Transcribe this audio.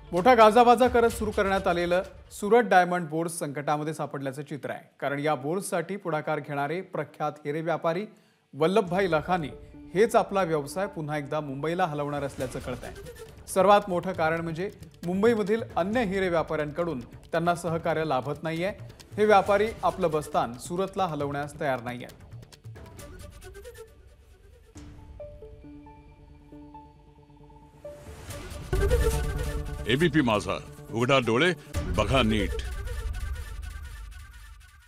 मोठा गाजावाजा करत सुरू करण्यात आलेलं सुरत डायमंड बोर्स संकटामध्ये सापडल्याचं चित्र आहे। कारण या बोर्ससाठी पुढाकार घेणारे प्रख्यात हिरे व्यापारी वल्लभभाई लखानी हेच आपला व्यवसाय पुन्हा एकदा मुंबईला हलवणार असल्याचं कळतंय। सर्वात मोठं कारण म्हणजे मुंबईमधील अन्य हिरे व्यापाऱ्यांकडून त्यांना सहकार्य लाभत नाहीये। हे व्यापारी आपलं बस्तान सुरतला हलवण्यास तयार नाहीयेत। एबीपी माझा, उघडा डोळे बघा नीट।